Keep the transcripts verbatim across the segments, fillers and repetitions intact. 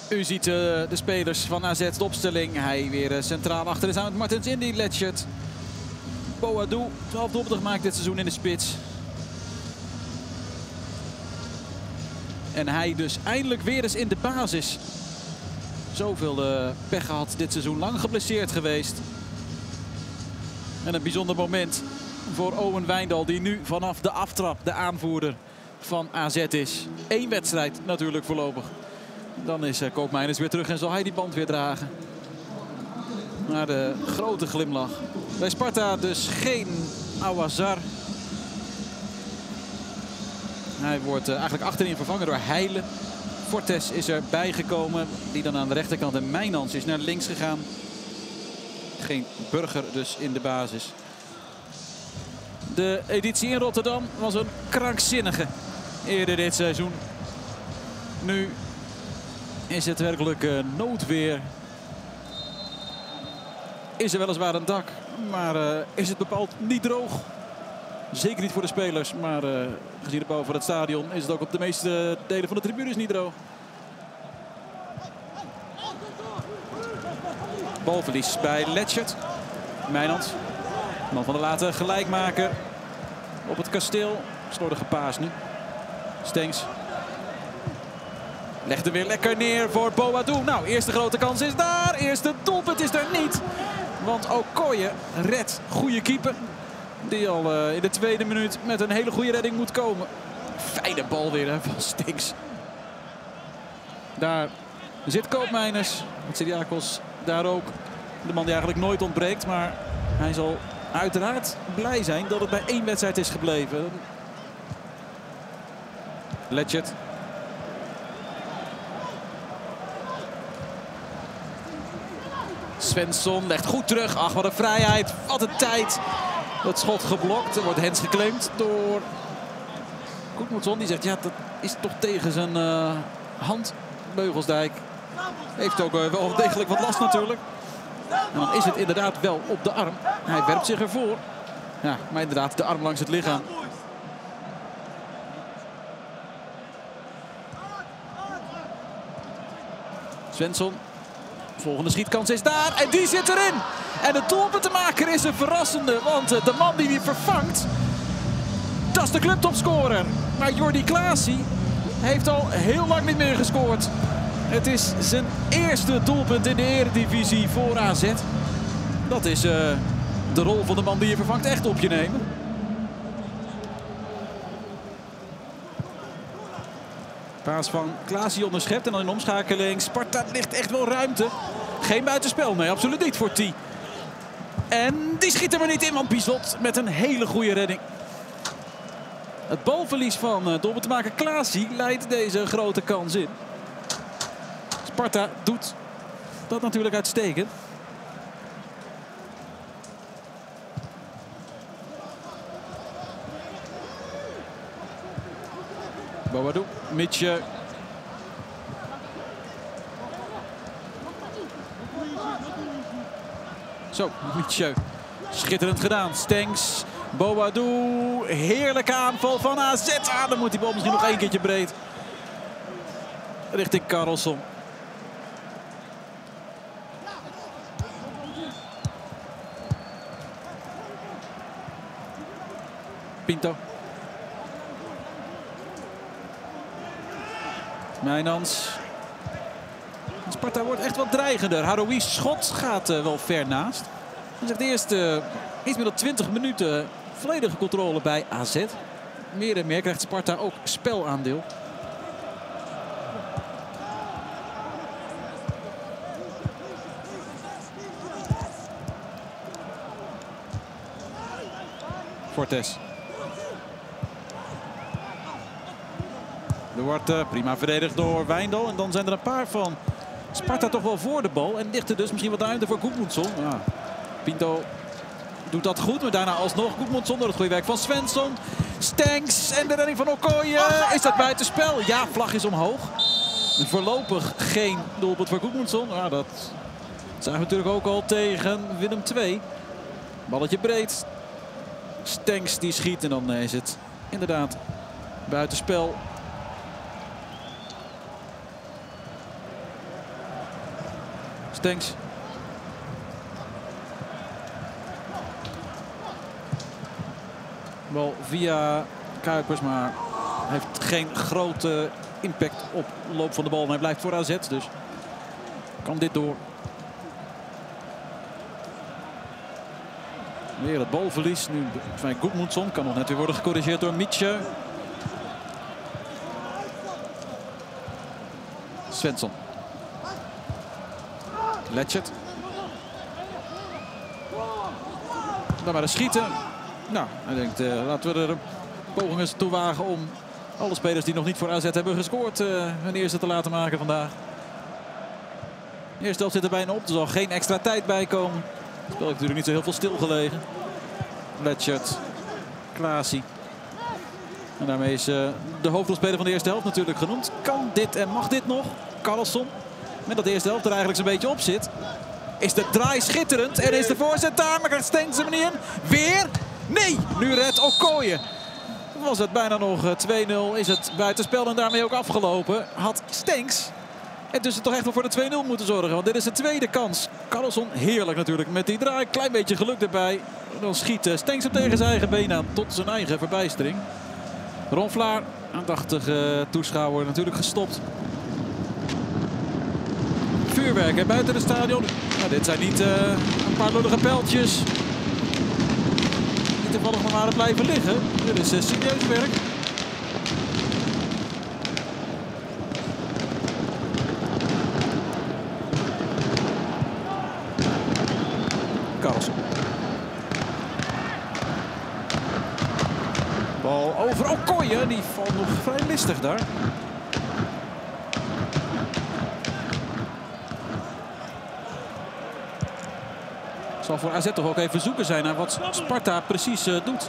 U ziet uh, de spelers van A Z, de opstelling. Hij weer uh, centraal achter is aan het Martens Indy, Letchert. Boadou, twaalf doelpunten gemaakt dit seizoen in de spits. En hij dus eindelijk weer eens in de basis. Zoveel uh, pech gehad dit seizoen, lang geblesseerd geweest. En een bijzonder moment voor Owen Wijndal, die nu vanaf de aftrap de aanvoerder van A Z is. Eén wedstrijd natuurlijk voorlopig. Dan is uh, Koopmeiners weer terug en zal hij die band weer dragen. Maar de grote glimlach. Bij Sparta dus geen Ouazzar. Hij wordt uh, eigenlijk achterin vervangen door Heile. Fortes is er bijgekomen, die dan aan de rechterkant. En Mijnans is naar links gegaan. Geen Burger dus in de basis. De editie in Rotterdam was een krankzinnige eerder dit seizoen. Nu is het werkelijk uh, noodweer. Is er weliswaar een dak, maar uh, is het bepaald niet droog. Zeker niet voor de spelers, maar uh, gezien het boven het stadion is het ook op de meeste delen van de tribunes niet droog. Balverlies bij Letchert. Mijnans. Man van de late gelijkmaker op het kasteel. Slordige paas nu. Stengs. Legt er weer lekker neer voor Boadou. Nou, eerste grote kans is daar. Eerste doelpunt is er niet. Want Okoye redt. Goede keeper. Die al uh, in de tweede minuut met een hele goede redding moet komen. Fijne bal weer hè, van Stengs. Daar zit Koopmeiners. Tsiriakos daar ook. De man die eigenlijk nooit ontbreekt. Maar hij zal uiteraard blij zijn dat het bij één wedstrijd is gebleven. Letchert. Svensson legt goed terug. Ach, wat een vrijheid. Wat een tijd. Dat schot geblokt. Er wordt hens geclaimd door Goedmundsson. Die zegt, ja, dat is toch tegen zijn uh, hand. Beugelsdijk heeft ook uh, wel degelijk wat last natuurlijk. En dan is het inderdaad wel op de arm. Hij werpt zich ervoor. Ja, maar inderdaad de arm langs het lichaam. Svensson. Volgende schietkans is daar. En die zit erin. En de doelpuntenmaker is een verrassende. Want de man die die vervangt, dat is de clubtopscorer. Maar Jordi Klaasie heeft al heel lang niet meer gescoord. Het is zijn eerste doelpunt in de Eredivisie voor A Z. Dat is uh, de rol van de man die je vervangt echt op je nemen. Paas van Klaasie onderschept en dan in omschakeling. Sparta ligt echt wel ruimte. Geen buitenspel, nee, absoluut niet voor T. En die schiet er maar niet in, want Bizot met een hele goede redding. Het balverlies van uh, doelpuntenmaker Klaasie leidt deze grote kans in. Sparta doet dat natuurlijk uitstekend. Boadou, Mitje. Zo, Mitje. Schitterend gedaan. Stengs, Boadou. Heerlijke aanval van A Z. Ah, dan moet die bal misschien nog één keertje breed. Richting Karlsson. Pinto. Mijnans. Sparta wordt echt wat dreigender. Haroui's schot gaat uh, wel ver naast. Hij zegt eerst uh, iets meer dan twintig minuten volledige controle bij A Z. Meer en meer krijgt Sparta ook spelaandeel. Fortes. Er wordt uh, prima verdedigd door Wijndal. En dan zijn er een paar van Sparta toch wel voor de bal. En ligt er dus misschien wat ruimte voor Goedmundsson. Ja. Pinto doet dat goed. Maar daarna alsnog Goedmundsson door het goede werk van Svensson. Stengs en de redding van Okoye. Is dat buitenspel? Ja, vlag is omhoog. Voorlopig geen doelpunt voor Goedmundsson. Ja, dat zagen we natuurlijk ook al tegen Willem twee. Balletje breed. Stengs die schiet en dan is het inderdaad buitenspel. Stengs. Wel via Kuipers, maar heeft geen grote impact op de loop van de bal. Maar hij blijft voor A Z, dus kan dit door. Weer het balverlies. Nu van Gudmundsson. Kan nog net weer worden gecorrigeerd door Mitje. Svensson. Letchert. Dan maar eens schieten. Nou, hij denkt, uh, laten we er een poging eens toe wagen om alle spelers die nog niet voor A Z hebben gescoord uh, hun eerste te laten maken vandaag. De eerste helft zit er bijna op. Er zal geen extra tijd bij komen. Het spel heeft natuurlijk niet zo heel veel stilgelegen. Letchert. Klaasie. En daarmee is uh, de hoofdrolspeler van de eerste helft natuurlijk genoemd. Kan dit en mag dit nog? Carlson. Met dat de eerste helft er eigenlijk zo'n beetje op zit. Is de draai schitterend. En is de voorzet daar. Maar krijgt Stengs hem niet in. Weer. Nee. Nu redt Okoye. Was het bijna nog twee nul. Is het buitenspel en daarmee ook afgelopen. Had Stengs en dus toch echt wel voor de twee nul moeten zorgen. Want dit is de tweede kans. Carlson heerlijk natuurlijk met die draai. Klein beetje geluk erbij. Dan schiet Stengs hem tegen zijn eigen been aan. Tot zijn eigen verbijstering. Ron Vlaar, aandachtige toeschouwer, natuurlijk gestopt. Vuurwerk hè, buiten het stadion. Nou, dit zijn niet uh, een paar lullige pijltjes. Die toevallig nog maar blijven liggen. Dit is uh, serieus werk. Carlson. Bal over Okoye, die valt nog vrij listig daar. Zal voor A Z toch ook even zoeken zijn naar wat Sparta precies uh, doet.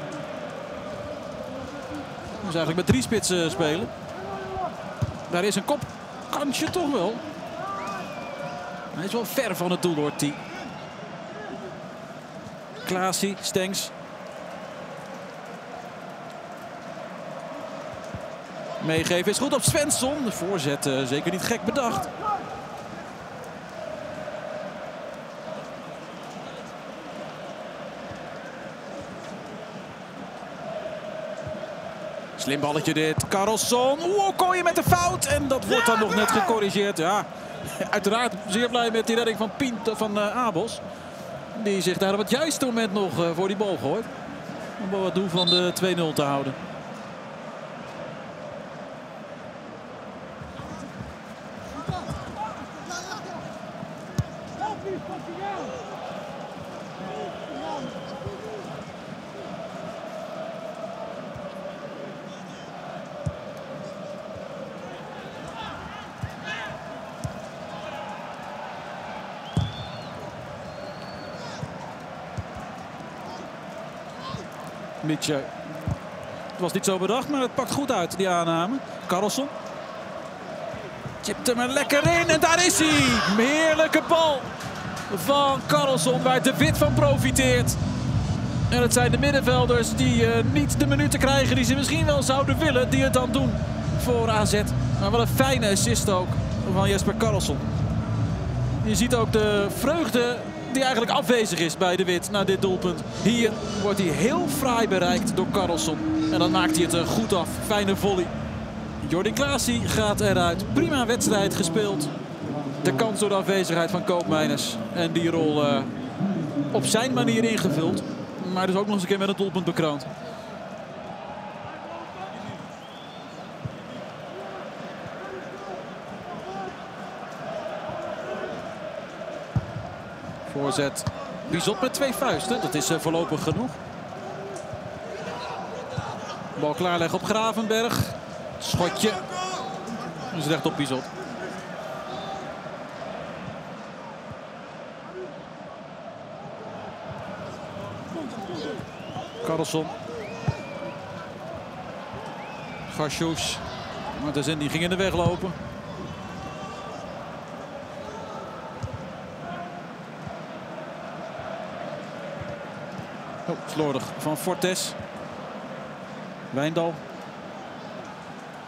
Dus eigenlijk met drie spitsen spelen. Daar is een kopkansje toch wel. Hij is wel ver van het doel hoor, T. Klaasie, Stengs. Meegeven is goed op Svensson. De voorzet uh, zeker niet gek bedacht. Slim balletje dit. Carlson. Oeh, Okoye met de fout. En dat wordt dan nog net gecorrigeerd. Ja, uiteraard zeer blij met die redding van, Pint, van uh, Abels. Die zich daar op het juiste moment nog uh, voor die bal gooit. Om wel het doel van de twee nul te houden. Mitje. Het was niet zo bedacht, maar het pakt goed uit, die aanname. Carlson. Chipt hem er lekker in en daar is hij. Heerlijke bal van Carlson, waar De Wit van profiteert. En het zijn de middenvelders die uh, niet de minuten krijgen die ze misschien wel zouden willen, die het dan doen voor A Z. Maar wel een fijne assist ook van Jesper Carlson. Je ziet ook de vreugde die eigenlijk afwezig is bij De Wit na dit doelpunt. Hier wordt hij heel fraai bereikt door Carlson. En dan maakt hij het er goed af. Fijne volley. Jordi Klaasie gaat eruit. Prima wedstrijd gespeeld. De kans door de afwezigheid van Koopmeiners. En die rol uh, op zijn manier ingevuld. Maar dus ook nog eens een keer met een doelpunt bekroond. Voorzet. Bizot met twee vuisten. Dat is uh, voorlopig genoeg. Bal klaarleggen op Gravenberg. Schotje. Dat is recht op Bizot. Carlson. Garsjoes. Maar de zin die ging in de weg lopen. Oh, slordig van Fortes. Wijndal.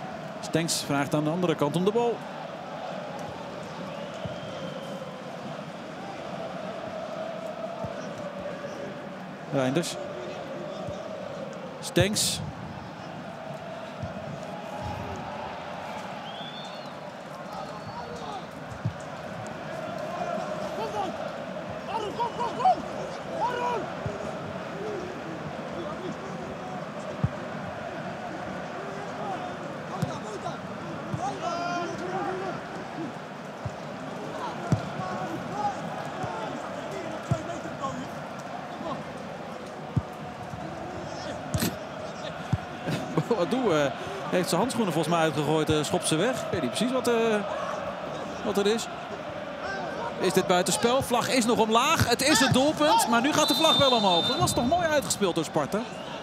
Stengs vraagt aan de andere kant om de bal. Reinders. Stenks. Boadou uh, heeft zijn handschoenen volgens mij uitgegooid, uh, schopt ze weg. Ik weet niet precies wat, uh, wat er is. Is dit buitenspel? Vlag is nog omlaag. Het is het doelpunt, maar nu gaat de vlag wel omhoog. Dat was toch mooi uitgespeeld door Sparta.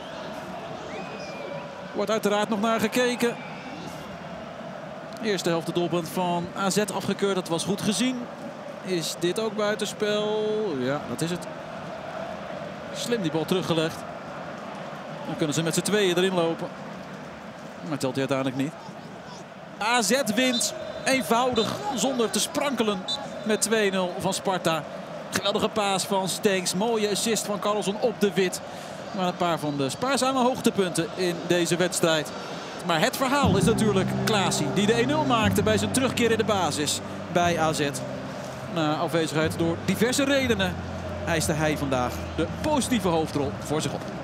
Wordt uiteraard nog naar gekeken. Eerste helft de doelpunt van A Z afgekeurd. Dat was goed gezien. Is dit ook buitenspel? Ja, dat is het. Slim die bal teruggelegd. Dan kunnen ze met z'n tweeën erin lopen. Maar telt hij uiteindelijk niet. A Z wint eenvoudig zonder te sprankelen met twee nul van Sparta. Geweldige paas van Stenks. Mooie assist van Carlson op de wit. Maar een paar van de spaarzame hoogtepunten in deze wedstrijd. Maar het verhaal is natuurlijk Klaasie, die de één nul maakte bij zijn terugkeer in de basis bij A Z. Na afwezigheid door diverse redenen eiste hij vandaag de positieve hoofdrol voor zich op.